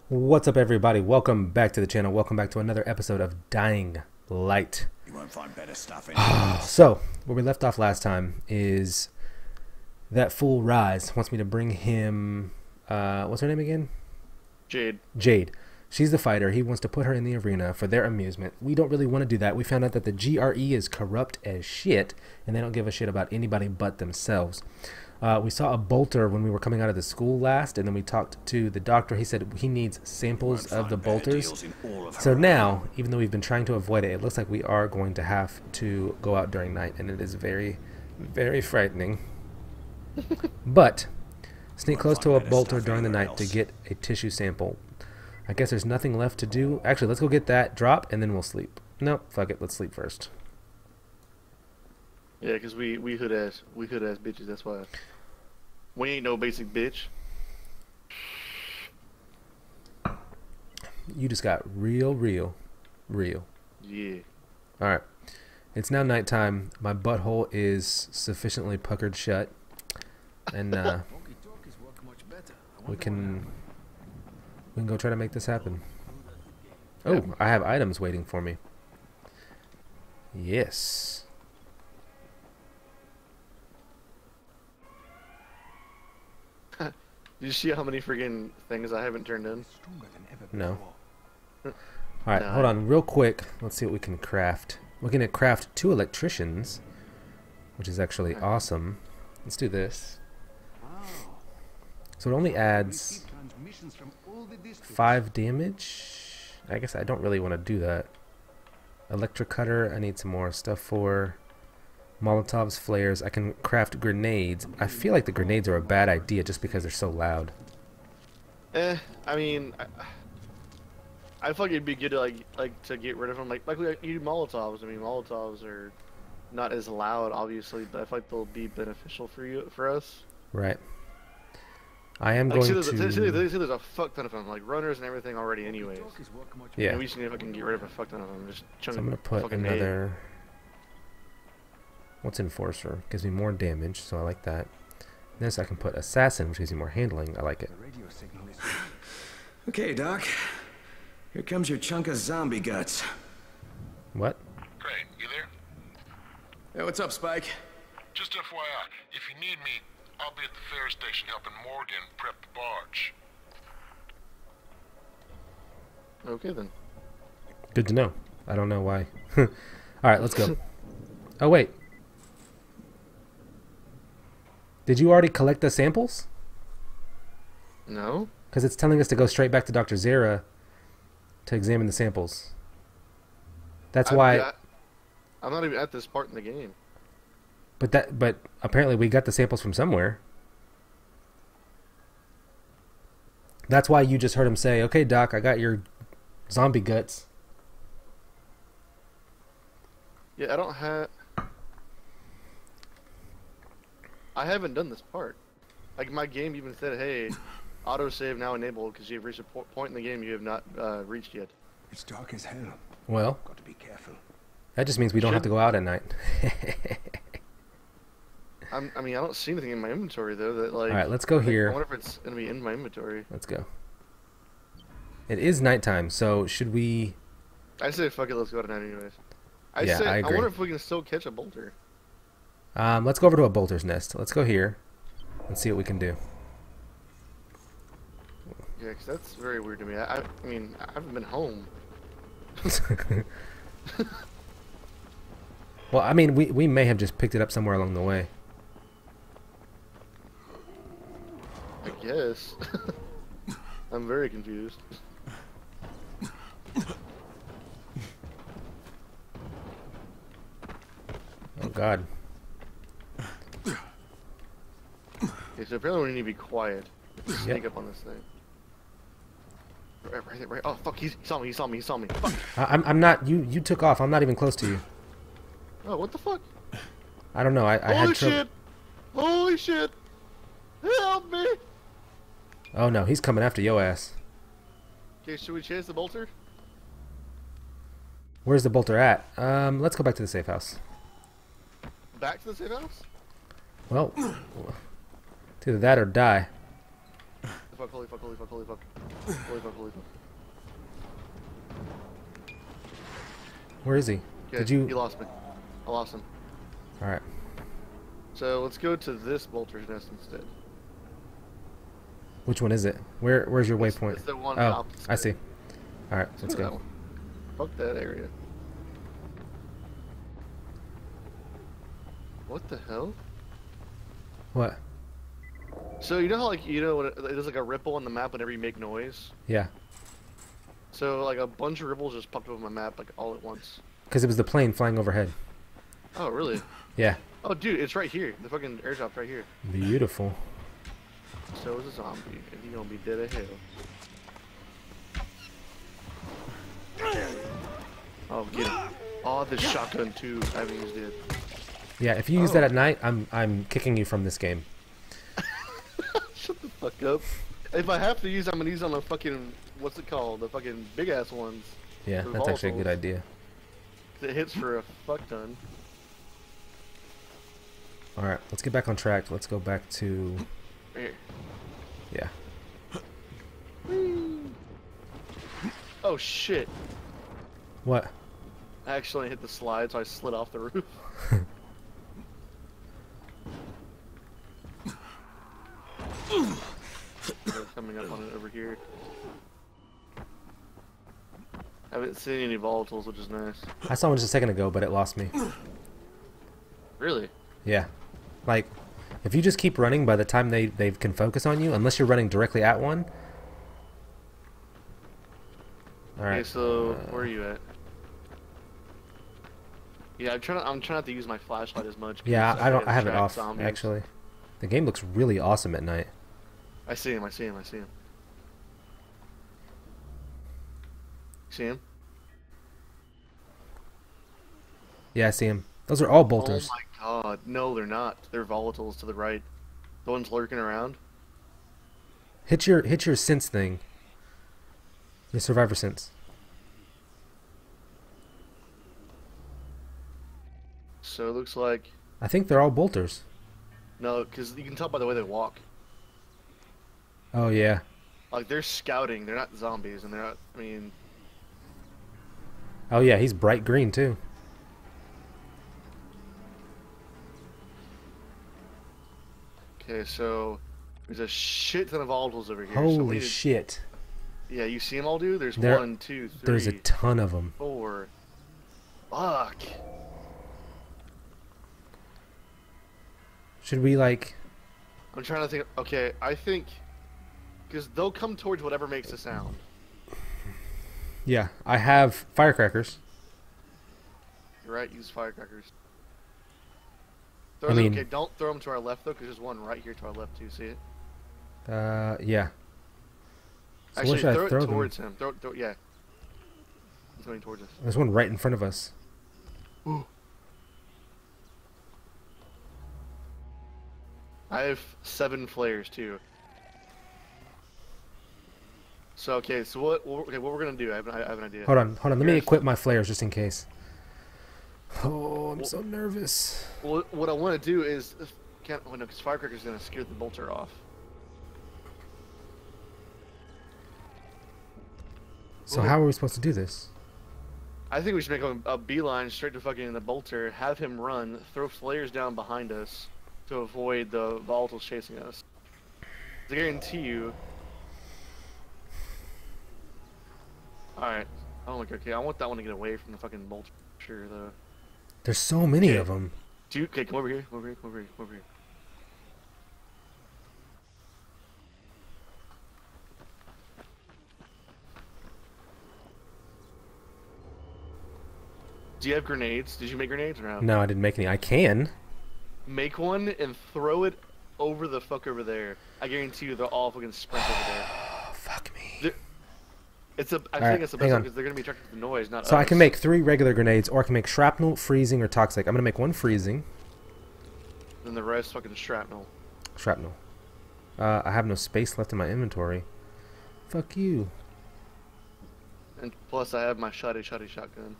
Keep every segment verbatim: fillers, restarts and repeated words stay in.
What's up, everybody? Welcome back to the channel. Welcome back to another episode of Dying Light. You won't find better stuff anywhere. So, where we left off last time is that fool Rise wants me to bring him. Uh, what's her name again? Jade. Jade. She's the fighter. He wants to put her in the arena for their amusement. We don't really want to do that. We found out that the G R E is corrupt as shit, and they don't give a shit about anybody but themselves. Uh, we saw a bolter when we were coming out of the school last, and then we talked to the doctor. He said he needs samples of the bolters. So now, even though we've been trying to avoid it, it looks like we are going to have to go out during night, and it is very, very frightening. But sneak close to a bolter during the night to get a tissue sample. I guess there's nothing left to do. Actually, let's go get that drop, and then we'll sleep. Nope, fuck it. Let's sleep first. Yeah, because we, we hood ass we hood ass bitches, that's why. We ain't no basic bitch. You just got real, real, real. Yeah. Alright. It's now nighttime. My butthole is sufficiently puckered shut. And uh, we can we can go try to make this happen. Oh, I have items waiting for me. Yes. Did you see how many freaking things I haven't turned in? No. Alright, Nah. hold on real quick. Let's see what we can craft. We're going to craft two electricians, which is actually awesome. Let's do this. So it only adds five damage. I guess I don't really want to do that. Electric cutter, I need some more stuff for. Molotovs, flares, I can craft grenades. I feel like the grenades are a bad idea just because they're so loud. Eh, I mean, I, I feel like it'd be good to like like to get rid of them. Like like we you do Molotovs. I mean, Molotovs are not as loud, obviously, but I feel like they'll be beneficial for you for us. Right. I am Like, see, going there's, to... see, there's, see, there's a fuck ton of them, like runners and everything already, anyways. Yeah. And we just need to fucking get rid of a fuck ton of them. Just So chunk I'm going to put fucking another... What's Enforcer? Gives me more damage, so I like that. This I can put Assassin, which gives me more handling. I like it. Okay, Doc. Here comes your chunk of zombie guts. What? Great, you there? Hey, what's up, Spike? Just F Y I, if you need me, I'll be at the ferry station helping Morgan prep the barge. Okay then. Good to know. I don't know why. Alright, let's go. Oh, wait. Did you already collect the samples? No. Because it's telling us to go straight back to Doctor Zera to examine the samples. That's I'm, why... I, I'm not even at this part in the game. But that, but apparently we got the samples from somewhere. That's why you just heard him say, "Okay, Doc, I got your zombie guts." Yeah, I don't have. I haven't done this part. Like my game even said, "Hey, autosave now enabled because you've reached a po point in the game you have not uh, reached yet." It's dark as hell. Well, Got to be careful. that just means we don't have to go out at night. I'm, I mean, I don't see anything in my inventory though that like. All right, let's go like, here. I wonder if it's gonna be in my inventory. Let's go. It is nighttime, so should we... I say fuck it, let's go tonight anyways. I Yeah, say I I, agree. wonder if we can still catch a bolter. Um, let's go over to a bolter's nest. Let's go here and see what we can do. Yeah, 'cause that's very weird to me. I, I, I mean, I haven't been home. Well, I mean, we, we may have just picked it up somewhere along the way. I guess. I'm very confused. Oh, God. Okay, so apparently we need to be quiet. Sneak Yep. up on this thing. Right, right, there, right. Oh fuck! He's, he saw me. He saw me. He saw me. Fuck. I, I'm, I'm not... You, you took off. I'm not even close to you. Oh, what the fuck? I don't know. I, I Holy had trouble... shit! Holy shit! Help me! Oh, no. He's coming after yo ass. Okay, should we chase the bolter? Where's the bolter at? Um, let's go back to the safe house. Back to the safe house? Well, it's either that or die. fuck, holy fuck, holy fuck, holy fuck. Holy fuck, holy fuck. Where is he? Okay, Did you? He lost me. I lost him. All right. So let's go to this bolter's nest instead. Which one is it? Where Where's your It's- waypoint? it's the one oh, opposite. I see. All right, let's Let's do that go. one. Fuck that area. What the hell? What? So you know how like you know when it, there's like a ripple on the map whenever you make noise. Yeah, So like a bunch of ripples just popped up on my map like all at once. because it was the plane flying overhead. Oh really? Yeah. Oh dude, it's right here. The fucking airdrop's right here. Beautiful. So is a zombie, and he gonna be dead as hell. Oh get him. Oh this shotgun too. I haven't used it. Yeah, if you use Oh. that at night, I'm I'm kicking you from this game. Shut the fuck up. If I have to use, I'm gonna use on the fucking what's it called? The fucking big ass ones. Yeah, The that's actually a good volatiles. idea. It hits for a fuck ton. All right, let's get back on track. Let's go back to Right here. yeah. Oh shit! What? I accidentally hit the slide, so I slid off the roof. They're coming up on it over here. I haven't seen any volatiles, which is nice. I saw one just a second ago, but it lost me. Really? Yeah, like if you just keep running, by the time they they can focus on you, unless you're running directly at one. All Okay, right. so uh, where are you at? Yeah, I'm trying. To, I'm trying not to use my flashlight as much. 'cause Yeah, I don't. I have it attract off zombies. actually. The game looks really awesome at night. I see him. I see him. I see him. See him? Yeah, I see him. Those are all bolters. Oh my god! No, they're not. They're volatiles to the right. The ones lurking around. Hit your hit your sense thing. Your survivor sense. So it looks like I think they're all bolters. no, because you can tell by the way they walk. Oh yeah. Like they're scouting. They're not zombies, and they're not. I mean, Oh yeah, he's bright green too. okay, so there's a shit ton of volatiles over here. so we Holy need to- shit. Yeah, you see them all, dude? There's There- one, two, three, There's a ton of them. four. Fuck. Should we like? I'm trying to think. Okay, I think because they'll come towards whatever makes a sound. Yeah, I have firecrackers. You're right. Use firecrackers. Throw I them, mean- okay, don't throw them to our left though, because there's one right here to our left too. See it? Uh, yeah. So Actually, where should throw I throw it them? towards him. Throw, throw, yeah. He's going towards us. There's one right in front of us. I have seven flares too. So okay, so what? what- Okay, what we're gonna do? I have, I have an idea. Hold on, hold on. Let me Here's- equip my flares just in case. Oh, I'm Well- so nervous. Well, what I want to do is, if- can't. Oh no, because firecrackers gonna scare the bolter off. So Well- how are we supposed to do this? I think we should make a, a beeline straight to fucking the bolter, have him run, throw flares down behind us to avoid the volatiles chasing us. I guarantee you. Alright. Oh my god, okay, I want that one to get away from the fucking bolter, sure, though. There's so many Okay. of them. Dude, okay, come over here, come over here, come over here, come over here. Do you have grenades? Did you make grenades or no? No, I didn't make any. I can. Make one and throw it over the fuck over there. I guarantee you they'll all fucking sprint over there. Oh, fuck me. They're- It's a. I Alright, think it's the hang best one on. because they're gonna be attracted to the noise, not So I us. can make three regular grenades, or I can make shrapnel, freezing, or toxic. I'm gonna make one freezing. Then the rest fucking shrapnel. Shrapnel. Uh, I have no space left in my inventory. Fuck you. And plus, I have my shotty shotty shotgun.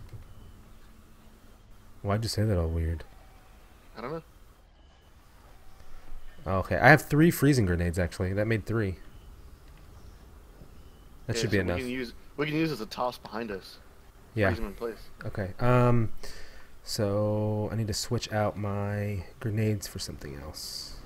Why'd you say that all weird? I don't know. Oh, okay, I have three freezing grenades actually. That made three. That Yeah, should be so enough. We can use we can use it as a toss behind us. Yeah. Freeze 'em in place. Okay. Um, so I need to switch out my grenades for something else.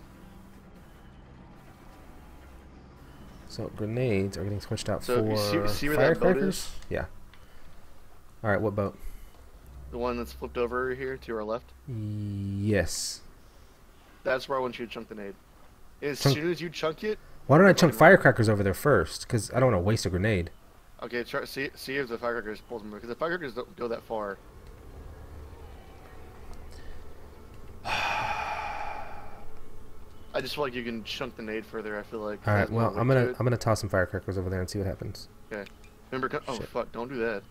So grenades are getting switched out So for you see, see where that boat firecrackers. is? Yeah. All right. What boat? The one that's flipped over here to our left. Yes. That's where I want you to chunk the nade. As Chunk- soon as you chunk it, Why don't I chunk Fucking- firecrackers over there first? Because I don't want to waste a grenade. okay, try see see if the firecrackers pulls them because the firecrackers don't go that far. I just feel like you can chunk the nade further. I feel like. All it right. has more Well, I'm weight to gonna it. I'm gonna toss some firecrackers over there and see what happens. Okay. Remember? co- Oh Shit. fuck! Don't do that.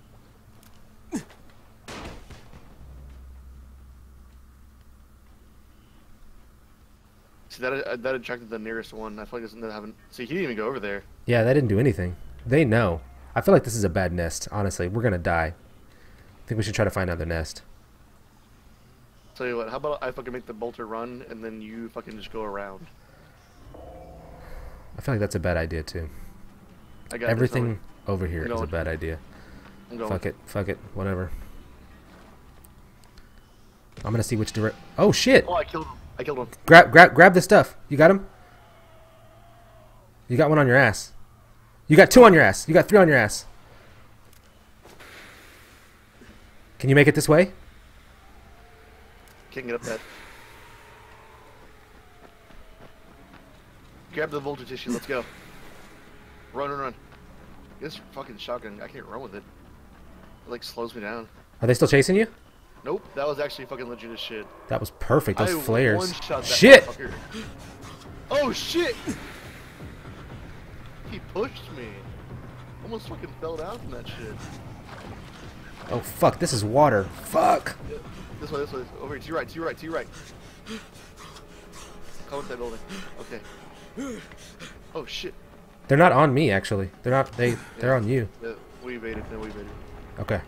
See that uh, that attracted the nearest one. I feel like doesn't haven't. See, he didn't even go over there. Yeah, that didn't do anything. They know. I feel like this is a bad nest. Honestly, we're gonna die. I think we should try to find another nest. Tell you what. How about I fucking make the bolter run and then you fucking just go around. I feel like that's a bad idea too. I got this, Everything over here I'm is a going. bad idea. I'm going. Fuck it. Fuck it. Whatever. I'm gonna see which direct. Oh shit! Oh, I killed him. I killed him. Grab, grab, grab the stuff. You got him. You got one on your ass. You got two on your ass. You got three on your ass. Can you make it this way? Can't get up that. Grab the voltage tissue. Let's go. Run, run, run. This fucking shotgun. I can't run with it. It like slows me down. Are they still chasing you? Nope. That was actually fucking legit as shit. That was perfect. Those I flares. one-shot that Shit! motherfucker. Oh shit! He pushed me. Almost fucking fell down from that shit. Oh fuck! This is water. Fuck. Yeah. This way, this way. Over here. To your right. To your right. To your right. Come with that building. Okay. Oh shit. They're not on me actually. They're not. They. They're on you. Yeah, we evaded. No, we evaded. Okay.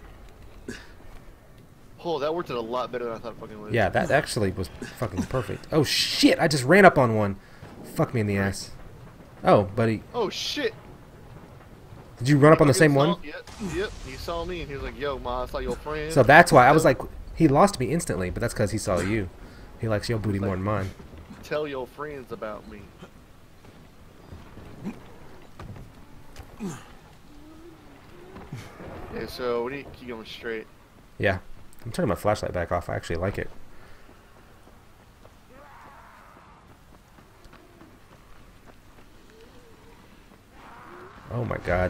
Oh, that worked out a lot better than I thought it fucking would. Yeah, that actually was fucking perfect. Oh shit! I just ran up on one. Fuck me in the ass. Oh, buddy. Oh shit! Did you run up on the Fucking same saw- one? Yep, yep. He saw me and he was like, "Yo, ma, I saw your friend." So that's why I was like, he lost me instantly, but that's because he saw you. He likes your booty more than mine. Tell your friends about me. Okay, so we need to keep going straight. Yeah. I'm turning my flashlight back off. I actually like it. Oh my god.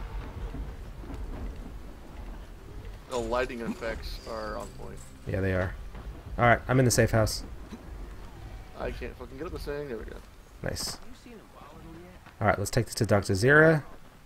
The lighting effects are on point. Yeah, they are. Alright, I'm in the safe house. I can't fucking get up this thing. There we go. Nice. Alright, let's take this to Doctor Zira.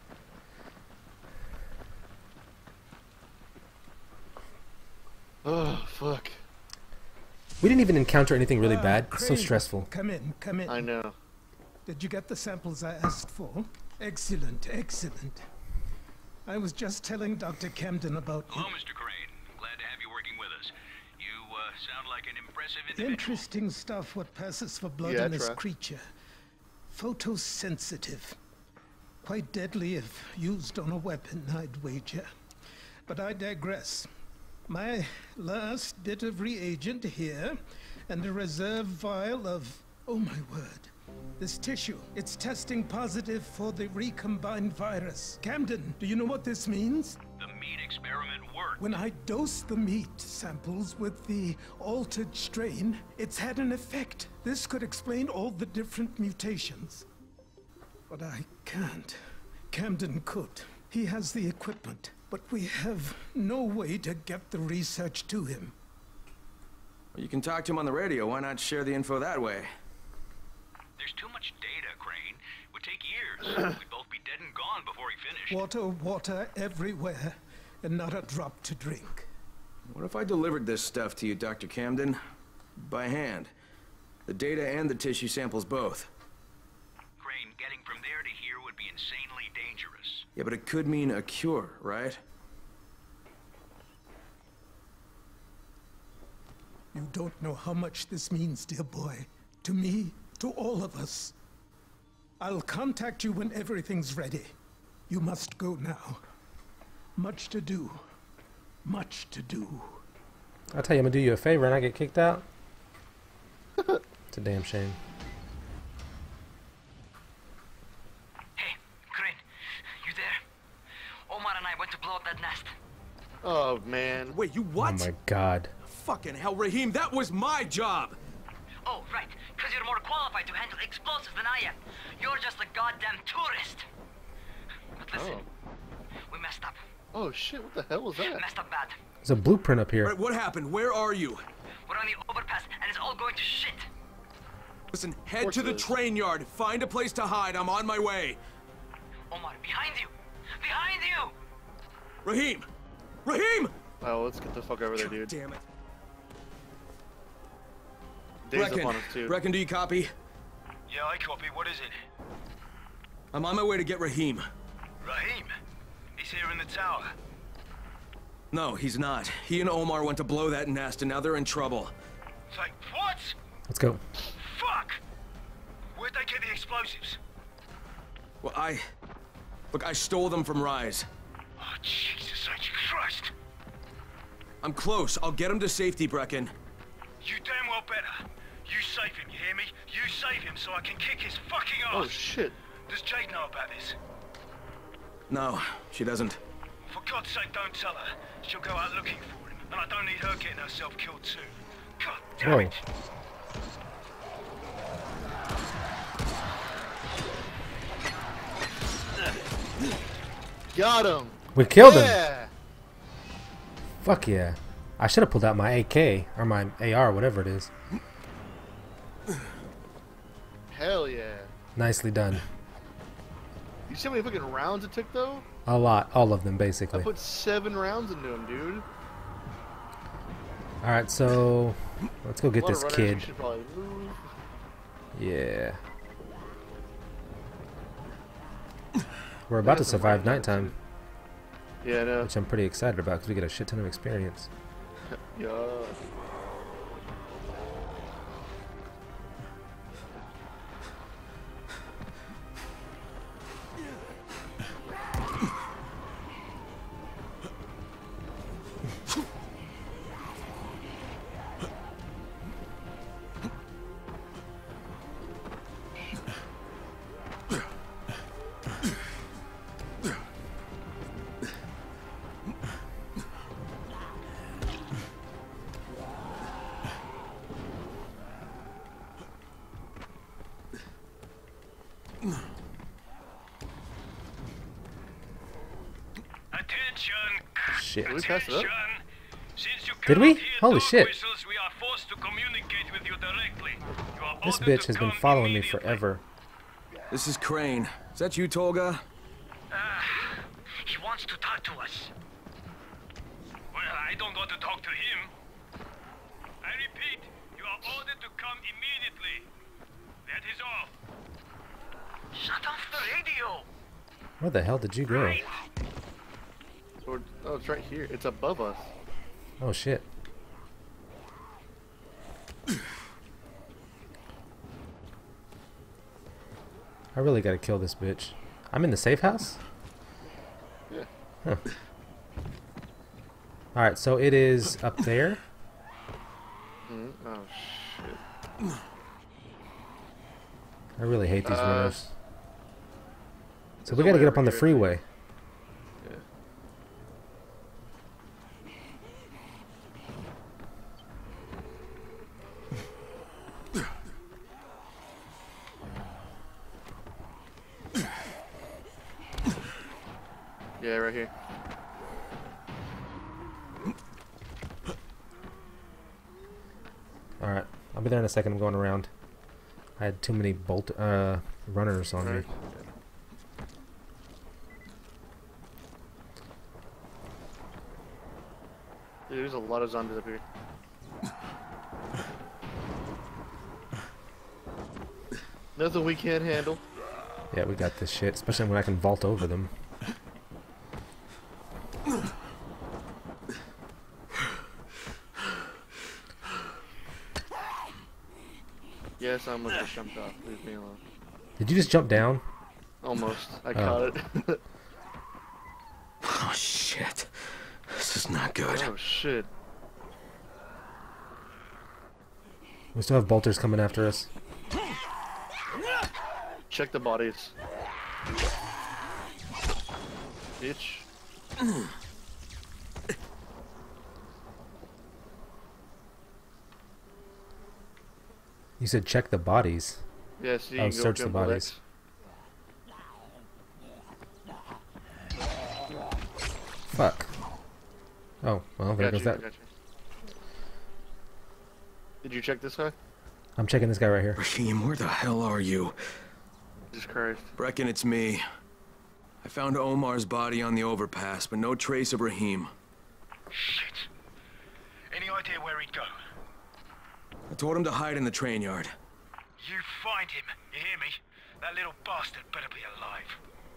Oh, fuck. We didn't even encounter anything really Ah, bad. It's so Crane, stressful. Come in, come in. I know. Did you get the samples I asked for? Excellent, excellent. I was just telling Doctor Camden about Hello, Mister Crane. Glad to have you working with us. You uh, sound like an impressive individual. interesting stuff what passes for blood Yeah, in this try. creature. Photosensitive. Quite deadly if used on a weapon, I'd wager. But I digress. My last bit of reagent here, and a reserve vial of... Oh my word. This tissue, it's testing positive for the recombined virus. Camden, do you know what this means? The meat experiment worked. When I dose the meat samples with the altered strain, it's had an effect. This could explain all the different mutations. But I can't. Camden could. He has the equipment, but we have no way to get the research to him. You can talk to him on the radio. Why not share the info that way? There's too much data, Crane. It would take years. We'd both be dead and gone before he finished. Water, water everywhere, and not a drop to drink. What if I delivered this stuff to you, Doctor Camden? By hand. The data and the tissue samples both. Crane, getting from there to here would be insanely dangerous. Yeah, but it could mean a cure, right? You don't know how much this means, dear boy. To me, to all of us. I'll contact you when everything's ready. You must go now. Much to do. Much to do. I'll tell you, I'm gonna do you a favor and I get kicked out. It's a damn shame. Hey, Crane, you there? Omar and I went to blow up that nest. Oh man. Wait, you what? Oh my god. Fucking hell, Raheem, that was my job! Oh, right, because you're more qualified to handle explosives than I am. You're just a goddamn tourist. But listen, we messed up. Oh shit, what the hell was that? Messed up bad. There's a blueprint up here. Right, what happened? Where are you? We're on the overpass, and it's all going to shit. Listen, head course to it the is. train yard. Find a place to hide. I'm on my way. Omar, behind you! Behind you! Raheem! Raheem! Oh, let's get the fuck over there, dude. Damn it. Days Brecken, up on us, too. Brecken, do you copy? Yeah, I copy. What is it? I'm on my way to get Raheem. Raheem. He's here in the tower. No, he's not. He and Omar went to blow that nest, and now they're in trouble. It's like, what? Let's go. Fuck! Where'd they get the explosives? Well, I... Look, I stole them from Rise. Oh, Jesus H. Christ! I'm close. I'll get him to safety, Brecken. You damn well better. You save him, you hear me? You save him so I can kick his fucking Oh ass! shit. Does Jade know about this? No, she doesn't. For God's sake, don't tell her. She'll go out looking for him, and I don't need her getting herself killed too. God damn Whoa. it! Got him. We killed him. Yeah. Fuck yeah. I should have pulled out my A K or my A R, whatever it is. Hell yeah. Nicely done. You see how many fucking rounds it took though? A lot. All of them, I basically. put seven rounds into him, dude. Alright, so... Let's go get A lot this of runners, kid. we should probably move. Yeah. We're about to survive nighttime, Yeah, I know. which I'm pretty excited about because we get a shit ton of experience. Yeah. Attention! Shit. Did we pass it up? Attention! Since you Did we? cannot hear Holy dog shit. whistles, we are forced to communicate with you directly. You are This ordered bitch to has been come following me immediately. forever. This is Crane. Is that you, Tolga? Ah, he wants to talk to us. Well, I don't want to talk to him. I repeat, you are ordered to come immediately. That is all. Shut off the radio. Where the hell did you go? Right. Or, oh, it's right here. It's above us. Oh shit. I really gotta kill this bitch. I'm in the safe house? Yeah. Huh. Alright, so it is up there. Mm, oh shit. I really hate these Uh, runners. So there's we a gotta way get up over on the here, I think. freeway. Yeah. Yeah, right here. Alright, I'll be there in a second. I'm going around. I had too many bolt uh runners on me. Right. Dude, there's a lot of zombies up here. Nothing we can't handle. Yeah, we got this shit, especially when I can vault over them. Yes, I almost just jumped off. Leave me alone. Did you just jump down? Almost. I Oh. caught it. is not good. Oh shit. We still have bolters coming after us. Check the bodies. Bitch. You said check the bodies. Yes, yeah, so you Oh, can go search the jump bodies. Fuck. Oh, well, there Gotcha, goes that. gotcha. Did you check this guy? I'm checking this guy right here. Raheem, where the hell are you? Jesus Christ. Brecken, it's me. I found Omar's body on the overpass, but no trace of Raheem. Shit. Any idea where he'd go? I told him to hide in the train yard. You find him, you hear me? That little bastard better be alive.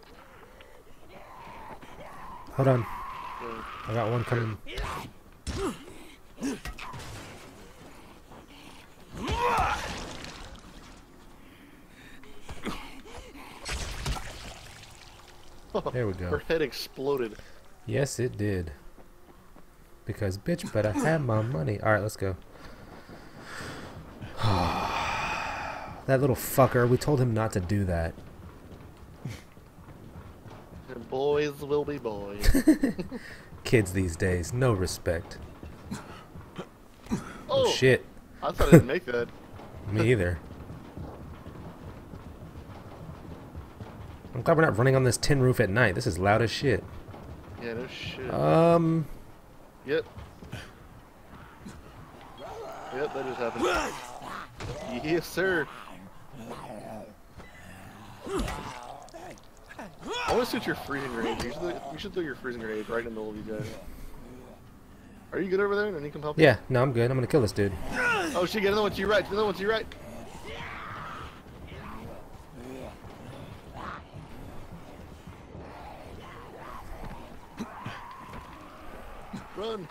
Hold on. I got one coming. There we go. Her head exploded. Yes, it did. Because, bitch, but I have my money. Alright, let's go. That little fucker, we told him not to do that. And boys will be boys. Kids these days, no respect. Oh, Oh, shit. I thought I didn't make that. Me either. I'm glad we're not running on this tin roof at night. This is loud as shit. Yeah, no shit. Um, Yep. Yep, that just happened. Yes, sir. I want to shoot your freezing grenade. You should, throw, you should throw your freezing grenade right in the middle of you guys. Are you good over there? And you can help? yeah, no, I'm good. I'm gonna kill this dude. Oh shit, get another one to your right. Get another one to your right. Run.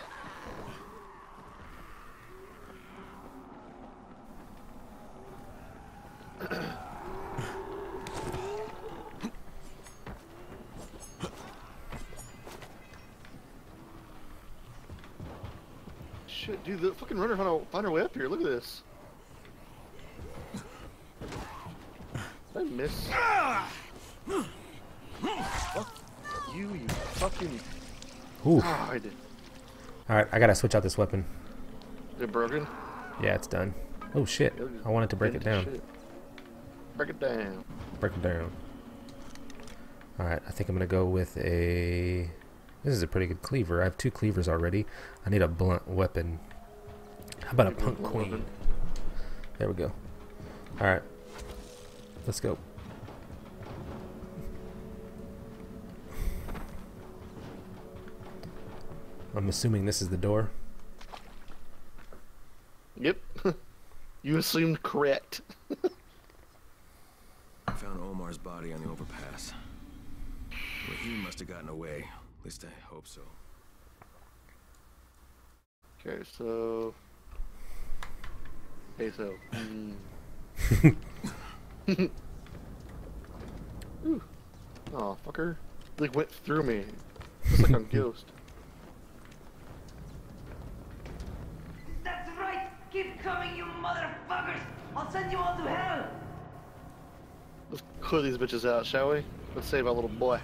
Shit, dude, the fucking runner found, a, found her way up here. Look at this. Did I miss? Fuck you, you fucking. Ooh. Ah, I did. Alright, I gotta switch out this weapon. Is it broken? Yeah, it's done. Oh shit. I wanted to break it down. Shit. Break it down. Break it down. Alright, I think I'm gonna go with a... This is a pretty good cleaver. I have two cleavers already. I need a blunt weapon. How about a Give me a punk blunt queen? weapon. There we go. Alright. Let's go. I'm assuming this is the door. Yep. You assumed correct. I found Omar's body on the overpass. Raheem must have gotten away. At least I hope so. Okay, so. Okay, so. Mm. Ooh. Oh, fucker. Like went through me. Just like on Ghost. That's right! Keep coming, you motherfuckers! I'll send you all to hell! Let's clear these bitches out, shall we? Let's save our little boy.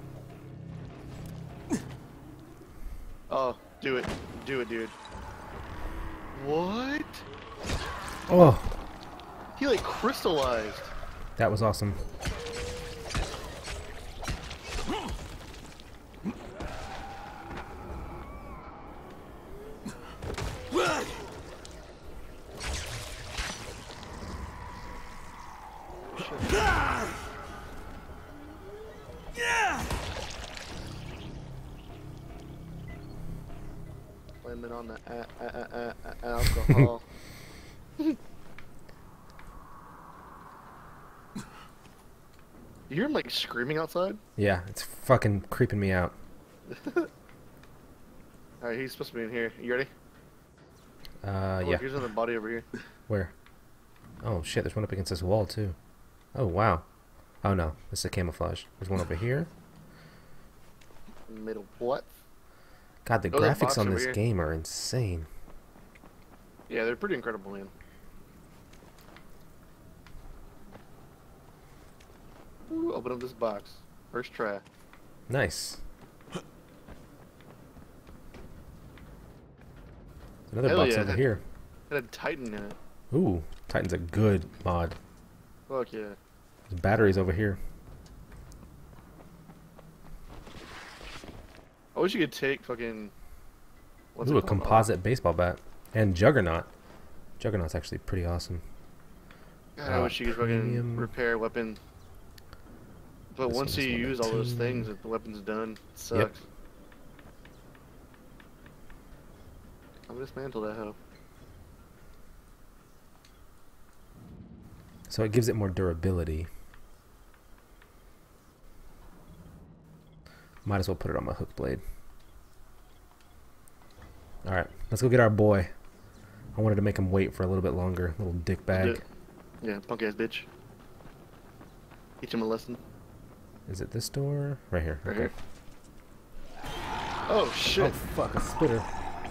Oh, do it. Do it, dude. What? Oh, He like crystallized. that was awesome. Blaming on the uh, uh, uh, uh, alcohol. You hear him like screaming outside? Yeah, it's fucking creeping me out. Alright, he's supposed to be in here. You ready? Uh, Oh, yeah. look, here's another body over here. Where? Oh shit, there's one up against this wall too. Oh wow. Oh no, this is a camouflage. There's one over here. Middle what? God, the Oh, that box graphics on over this here. game are insane. Yeah, they're pretty incredible, man. Ooh, open up this box. First try. Nice. Another Hell box yeah, over that- here. It had Titan in it. Ooh, Titan's a good mod. Fuck yeah. There's batteries over here. I wish you could take fucking. What's Ooh, it a called? composite baseball bat. And Juggernaut. Juggernaut's actually pretty awesome. God, I uh, wish you could premium. fucking repair a weapon. But This once one's you number use all those two. things, the weapon's done. It sucks. Yep. I'll dismantle that hoe. So it gives it more durability. Might as well put it on my hook blade. Alright, let's go get our boy. I wanted to make him wait for a little bit longer. Little dick bag. Yeah, punk ass bitch. Teach him a lesson. Is it this door? Right here. Right Okay. here. Oh shit. Oh fuck, a spitter.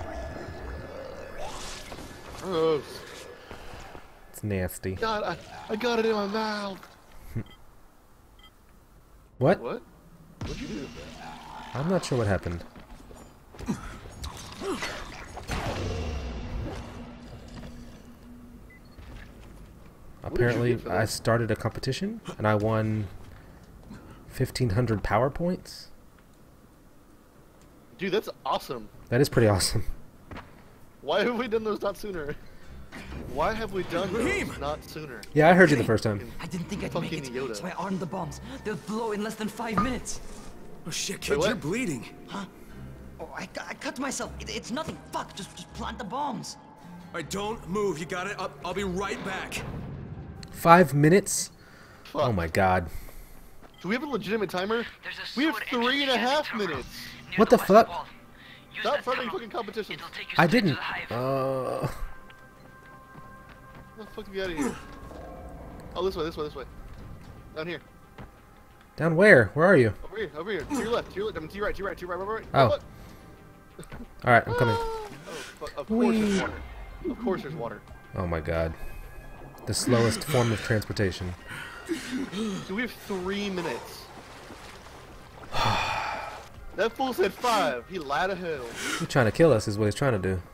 Gross. It's nasty. God, I, I got it in my mouth. What? What? What'd you do? I'm not sure what happened. Apparently, get for I that? started a competition and I won fifteen hundred power points. Dude, that's awesome. That is pretty awesome. Why have we done those not sooner? Why have we done Raheem! those not sooner? Yeah, I heard you the first time. I didn't think I'd make Fucking it, Yoda. so I armed the bombs. They'll blow in less than five minutes. Oh shit, Wait, kid, what? you're bleeding. Huh? Oh, I, I cut myself. It, it's nothing. Fuck. Just, just plant the bombs. All right, don't move. You got it. I'll, I'll be right back. Five minutes? Fuck. Oh my god. Do we have a legitimate timer? There's a We have sewer three and a entrance half terminal minutes. near What the west fuck? wall. Use Stop that starting tunnel. fucking competitions. It'll take you I straight to didn't. the hive. Uh, Get the fuck you out of here. Oh, this way, this way, this way. Down here. down where? Where are you? Over here, over here. To your left, to your left. I mean, to your right, to your right, to your right, right, right. Oh. Look. Alright, I'm coming. Oh, fuck. Of course there's Whee! water. Of course there's water. Oh my god. The slowest form of transportation. So we have three minutes. That fool said five. He lied to hell. He's trying to kill us is what he's trying to do.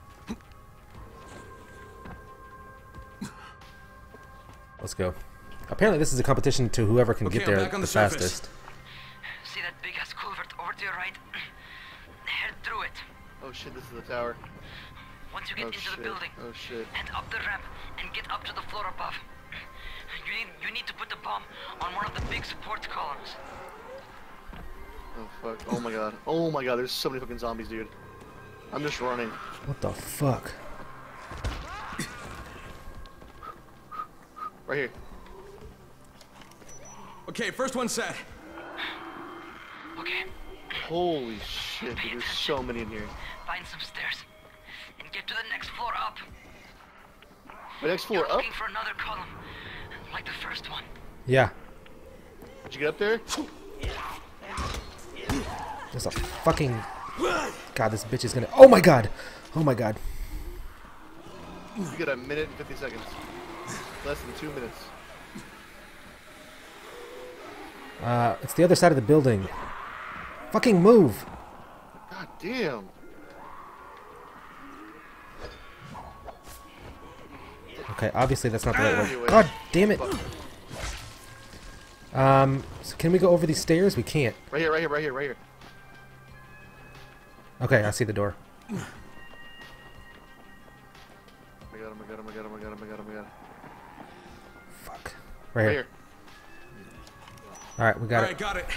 Let's go. Apparently this is a competition to whoever can Okay, get I'm there back on the the surface. fastest. See that big ass culvert over to your right? Head through it. Oh shit, this is the tower. Once you get Oh into shit. the building, Oh shit. head up the ramp and get up to the floor above. You need, you need to put the bomb on one of the big support columns. Oh fuck. Oh my god. Oh my god, there's so many fucking zombies, dude. I'm just running. What the fuck? Right here. Okay, first one set. Okay, Holy shit, dude, there's so many in here. find some stairs and get to the next floor up. The next floor You're up? looking for another column, like the first one. Yeah. Did you get up there? There's a fucking... God, this bitch is gonna... Oh my god! Oh my god. You get a minute and fifty seconds. Less than two minutes. Uh, it's the other side of the building. Fucking move! God damn. Okay, obviously that's not the right way. Anyway. God damn it! Fuck. Um, so can we go over these stairs? We can't. Right here, right here, right here, right here. Okay, I see the door. Oh my god, oh my god, oh my god, oh my god, oh my god, oh my god. Fuck. Right Right here. here. Alright, we got All it. right, got it.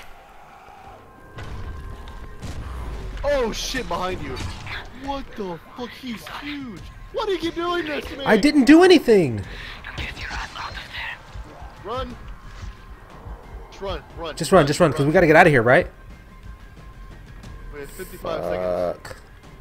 Oh shit, behind you. What the fuck? He's huge. Why do you keep doing this to me? I didn't do anything! Get your ass out of there. Run. Just run, run. Just run, just run, because we gotta get out of here, right? We have fifty-five seconds. Fuck.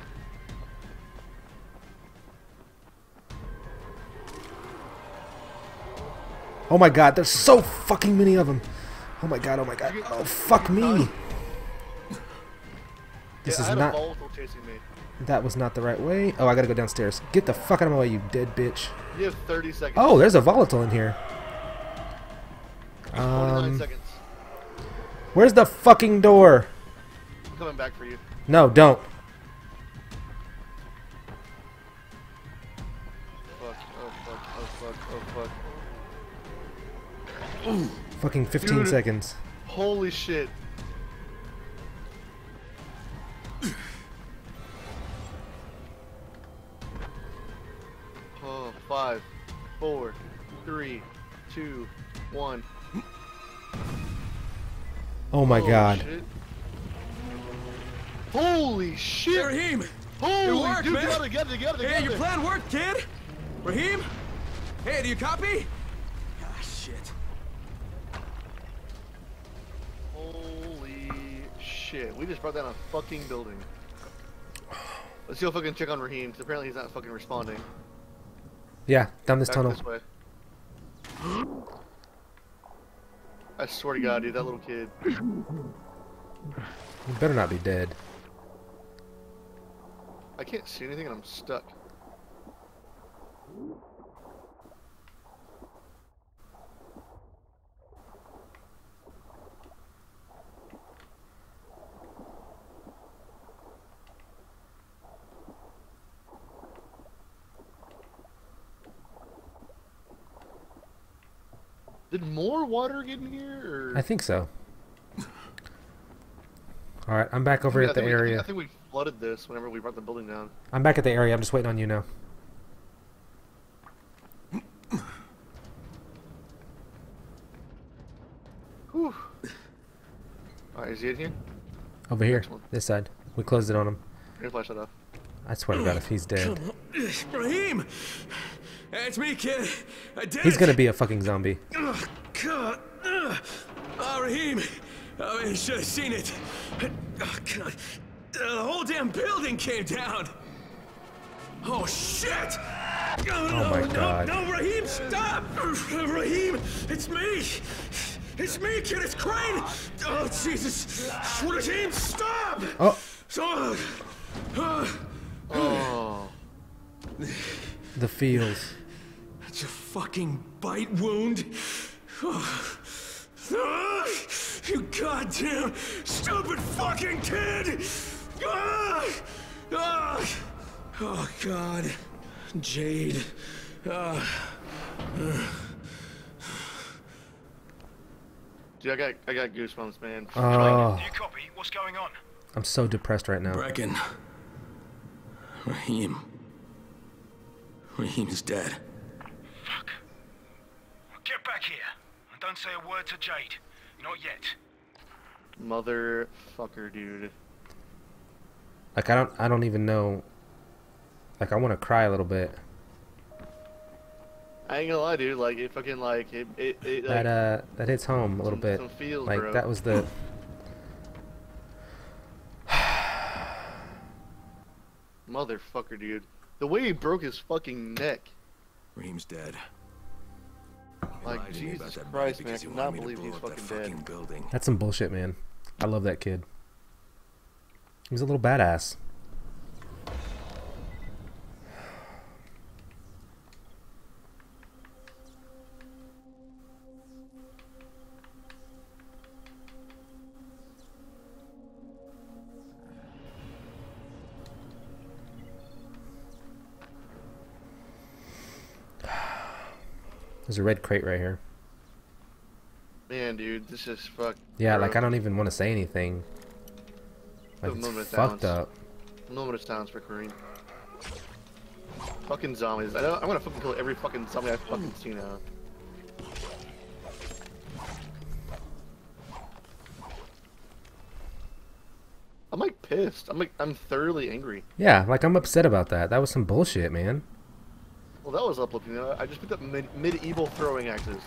Oh my god, there's so fucking many of them. Oh my god, oh my god. Oh, fuck me. This yeah, is I had not. a volatile chasing me. That was not the right way. Oh, I gotta go downstairs. Get the fuck out of my way, you dead bitch. You have thirty seconds. Oh, there's a volatile in here. twenty-nine Um, seconds. where's the fucking door? I'm coming back for you. No, don't. Fuck, oh fuck, oh fuck, oh fuck. Ooh, Fucking fifteen Dude. seconds. holy shit. Oh, five, four, three, two, one. Oh my Holy god. shit. Holy shit! Raheem! Holy worked, dude, man. get out of get out get out Hey, your plan worked, kid! Raheem? Hey, do you copy? Ah, shit. Holy shit. We just brought down a fucking building. Let's go fucking check on Raheem, because apparently he's not fucking responding. Yeah, down this Back tunnel. this way. I swear to God, dude, that little kid. You better not be dead. I can't see anything and I'm stuck. Did more water get in here? Or? I think so. Alright, I'm back over I at the think we- I think- area. I think we flooded this whenever we brought the building down. I'm back at the area. I'm just waiting on you now. Whew. Alright, is he in here? Over here. Excellent. This side. We closed it on him. Your flash that off. I swear to God, if he's dead. Raheem! Hey, it's me, kid. I did He's it. gonna be a fucking zombie. Oh, God. Ugh. Oh, Raheem. Oh, you should have seen it. Oh, God. Uh, the whole damn building came down. Oh, shit! Oh, no, my no, God. No, Raheem, stop! Raheem, it's me! It's me, kid, it's Crane! Oh, Jesus! Raheem, stop! Oh, So, uh, Oh. the feels. That's a fucking bite wound. Oh. Ah, you goddamn stupid fucking kid! Ah, ah. Oh God, Jade. Ah. Dude, I got I got goosebumps, man. Oh, Do you copy? What's going on? I'm so depressed right now. Brecken. Raheem. Raheem's dead. Fuck. Get back here. And don't say a word to Jade. Not yet. Motherfucker, dude. Like I don't, I don't even know. Like I want to cry a little bit. I ain't gonna lie, dude. Like it fucking like it it, it like, That uh, that hits home a little some- bit. some feels, Like bro. that was the. Motherfucker, dude. The way he broke his fucking neck. Raheem's dead. Like, Lied to me about Jesus that Christ, money because man, I he cannot wanted me to believe blow he's up that fucking dead. building. That's some bullshit, man. I love that kid. He was a little badass. There's a red crate right here. Man, dude, this is fuck. Yeah, bro. like I don't even want to say anything. Like Put a moment it's of fucked silence. up. Moment of silence for Kareem. Fucking zombies. I don't, I'm gonna fucking kill every fucking zombie I've fucking seen now. I'm like pissed. I'm like I'm thoroughly angry. Yeah, like I'm upset about that. That was some bullshit, man. Well, that was uplifting. I I just picked up mid medieval throwing axes.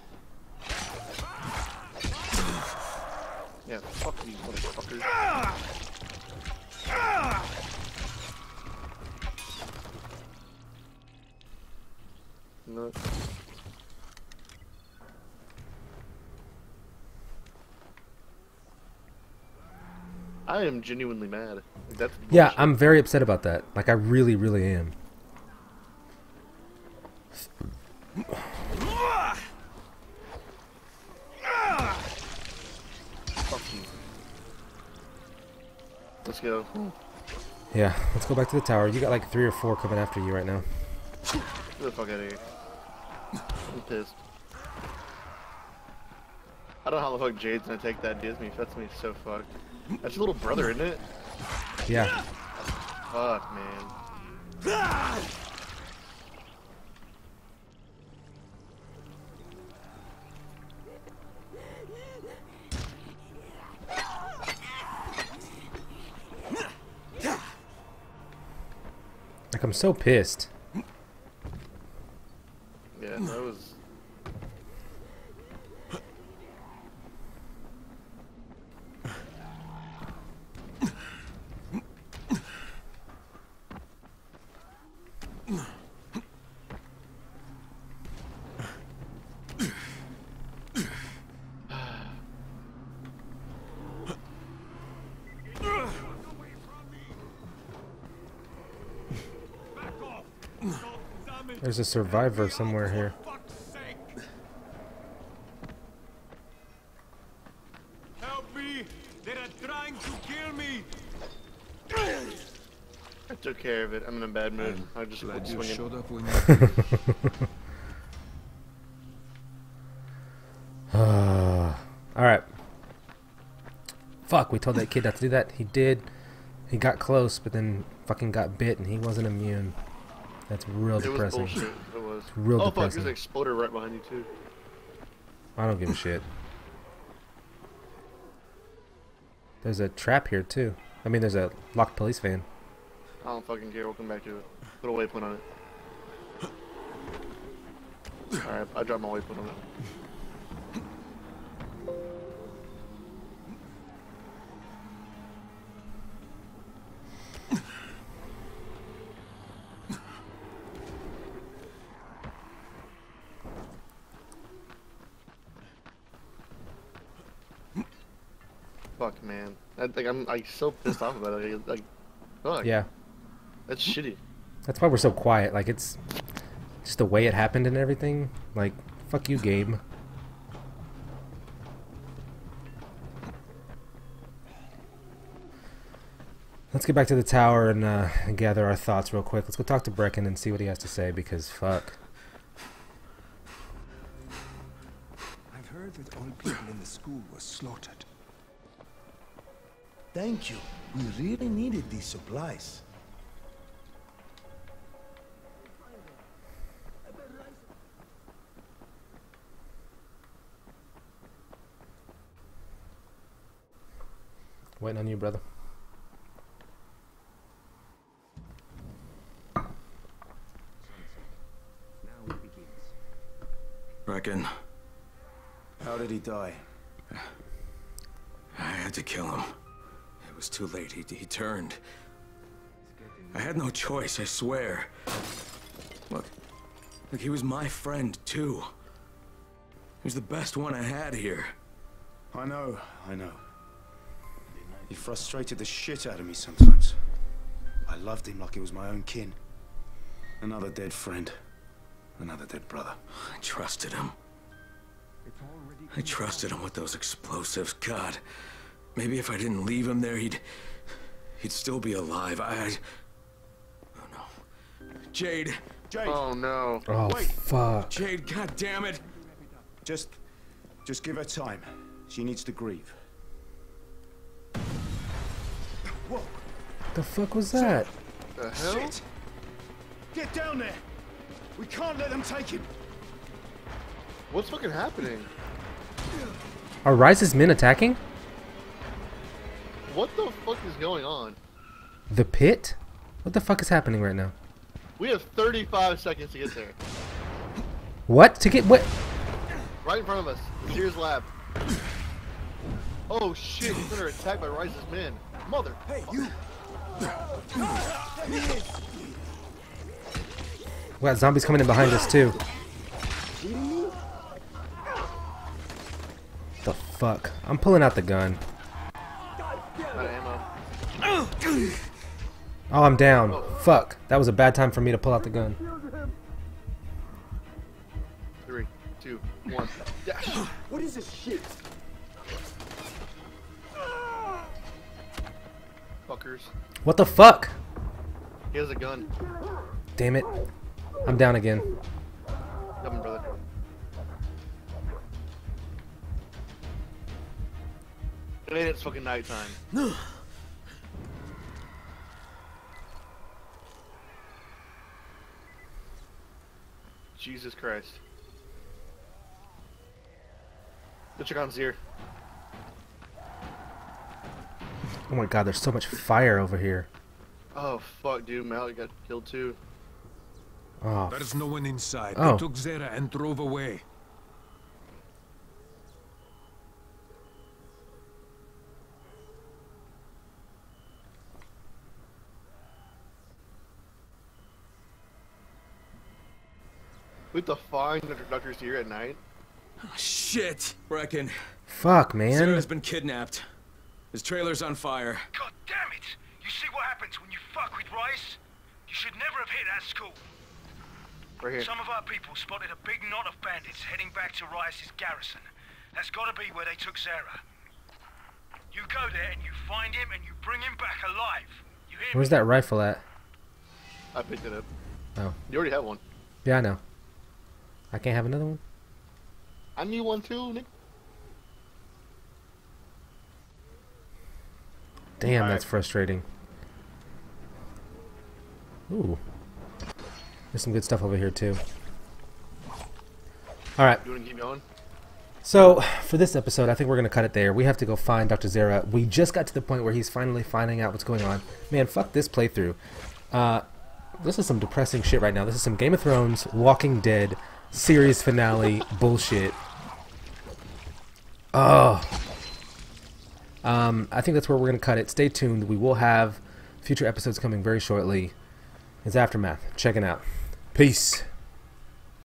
Yeah, fuck these motherfuckers. No. I I am genuinely mad. Like, that's Yeah, bullshit. I'm very upset about that. Like, I really, really am. Fuck you. Let's go. Yeah, let's go back to the tower. You got like three or four coming after you right now. Get the fuck out of here. I'm pissed. I don't know how the fuck Jade's gonna take that Disney. That's me so fucked. That's your little brother, isn't it? Yeah. Fuck, man. Like, I'm so pissed. Yeah, that was. There's a survivor somewhere here. Help me! They are trying to kill me! I took care of it. I'm in a bad mood. I just Glad you swinging. showed up when you Alright. Fuck, we told that kid not to do that. He did. He got close, but then fucking got bit and he wasn't immune. That's real It was depressing. bullshit. It was. Real oh fuck, depressing. there's an exploder right behind you too. I don't give a shit. There's a trap here too. I mean, there's a locked police van. I don't fucking care. We'll come back to it. Put a waypoint on it. Alright, I dropped my waypoint on it. Fuck, man. I think I'm like so pissed off about it. Like, like fuck. Yeah. That's shitty. That's why we're so quiet. Like, it's just the way it happened and everything. Like, fuck you, game. Let's get back to the tower and, uh, and gather our thoughts real quick. Let's go talk to Brecken and see what he has to say, because fuck. I've heard that all people in the school were slaughtered. Thank you. We really needed these supplies. Waiting on you, brother. Reckon. How did he die? I had to kill him. It was too late. He, he turned. I had no choice, I swear. Look. Look, he was my friend, too. He was the best one I had here. I know, I know. He frustrated the shit out of me sometimes. I loved him like he was my own kin. Another dead friend. Another dead brother. I trusted him. I trusted him with those explosives. God, maybe if I didn't leave him there, he'd... he'd still be alive. I... I oh, no. Jade! Jade! Oh, no. Oh, Wait. fuck. Jade, God damn it! Just... just give her time. She needs to grieve. Whoa! The fuck was that? The hell? Shit! Get down there! We can't let them take him! What's fucking happening? Are Rise's men attacking? What the fuck is going on? The pit? What the fuck is happening right now? We have thirty-five seconds to get there. What? To get what? Right in front of us. Sears Lab. Oh shit, he's under attack by Rise's men. Mother. Hey, you. We got zombies coming in behind us too. The fuck? I'm pulling out the gun. Out of ammo. Oh, I'm down. Fuck. That was a bad time for me to pull out the gun. Three, two, one. Dash. What is this shit? Fuckers. What the fuck? He has a gun. Damn it. I'm down again. Come on, brother. It ain't it's fucking nighttime. Jesus Christ. Go check on Zir. Oh my god, there's so much fire over here. Oh fuck, dude, Malik got killed too. Oh. There's no one inside. Oh. They took Zera and drove away. We have to find Doctor Zir at night. Oh, shit, Brecken. Fuck, man. Sarah's been kidnapped. His trailer's on fire. God damn it! You see what happens when you fuck with Rice? You should never have hit that school. Right here. Some of our people spotted a big knot of bandits heading back to Rice's garrison. That's gotta be where they took Zara. You go there and you find him and you bring him back alive. You hear Where's me? that rifle at? I picked it up. Oh. You already have one. Yeah, I know. I can't have another one? I need one too, Nick. Damn, All that's right. frustrating. Ooh. There's some good stuff over here, too. Alright. You wanna keep going? So, for this episode, I think we're going to cut it there. We have to go find Doctor Zera. We just got to the point where he's finally finding out what's going on. Man, fuck this playthrough. Uh, this is some depressing shit right now. This is some Game of Thrones, Walking Dead, series finale bullshit. Oh. Um, I think that's where we're going to cut it. Stay tuned. We will have future episodes coming very shortly. It's Aftermath. Check it out. Peace.